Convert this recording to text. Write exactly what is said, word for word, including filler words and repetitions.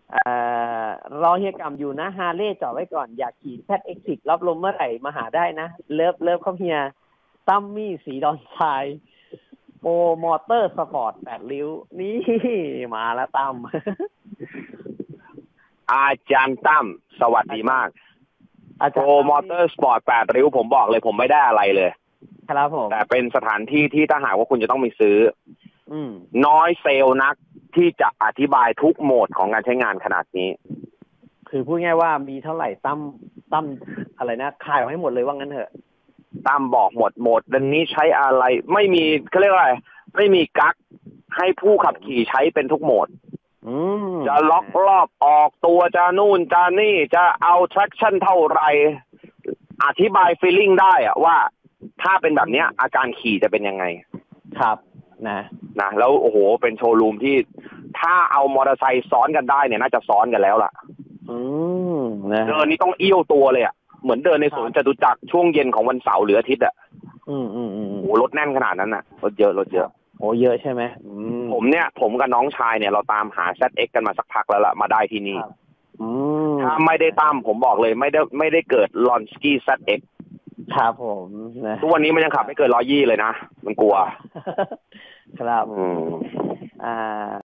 เอ่อรอเฮียกำอยู่นะฮาร์เลย์จอดไว้ก่อนอยากขี่ แซด เอ็กซ์ สิบ รับลมเมื่อไหร่มาหาได้นะเลิฟเลิฟครับเฮียตั้มมี่สีดอนทรายโปรมอเตอร์สปอร์ตแปดริ้วนี่มาแล้วตั้มอาจารย์ตั้มสวัสดีมากโปรมอเตอร์สปอร์ตแปดริ้วผมบอกเลยผมไม่ได้อะไรเลยครับผมแต่เป็นสถานที่ที่ถ้าหากว่าคุณจะต้องมีซื้ออืมน้อยเซลล์นักที่จะอธิบายทุกโหมดของการใช้งานขนาดนี้คือพูดง่ายว่ามีเท่าไหร่ตั้มตั้มอะไรนะขายออกให้หมดเลยว่างั้นเถอะตั้มบอกหมดโหมดดังนี้ใช้อะไรไม่มีเขาเรียกว่าอะไรไม่มีกั๊กให้ผู้ขับขี่ใช้เป็นทุกโหมดจะล็อกรอบออกตัวจะนู่นจะนี่จะเอา traction เท่าไรอธิบาย feeling ได้อะว่าถ้าเป็นแบบนี้อาการขี่จะเป็นยังไงครับนะนะแล้วโอ้โหเป็นโชว์รูมที่ถ้าเอามอเตอร์ไซค์ซ้อนกันได้เนี่ยน่าจะซ้อนกันแล้วล่ะอืมนะเดินนี่ต้องเอี้ยวตัวเลยอ่ะเหมือนเดินในสวนจตุจักรช่วงเย็นของวันเสาร์หรืออาทิตย์อ่ะอืมอืมอืมโอ้รถแน่นขนาดนั้นน่ะรถเยอะรถเยอะโอ้เยอะใช่ไหมผมเนี่ยผมกับน้องชายเนี่ยเราตามหา แซด เอ็กซ์ กันมาสักพักแล้วล่ะมาได้ที่นี่ถ้าไม่ได้ตามผมบอกเลยไม่ได้ไม่ได้เกิดลอนสกี้ แซด เอ็กซ์ครับผมนะทุกวันนี้มันยังขับไม่เกินร้อยยี่เลยนะมันกลัวครับอ่า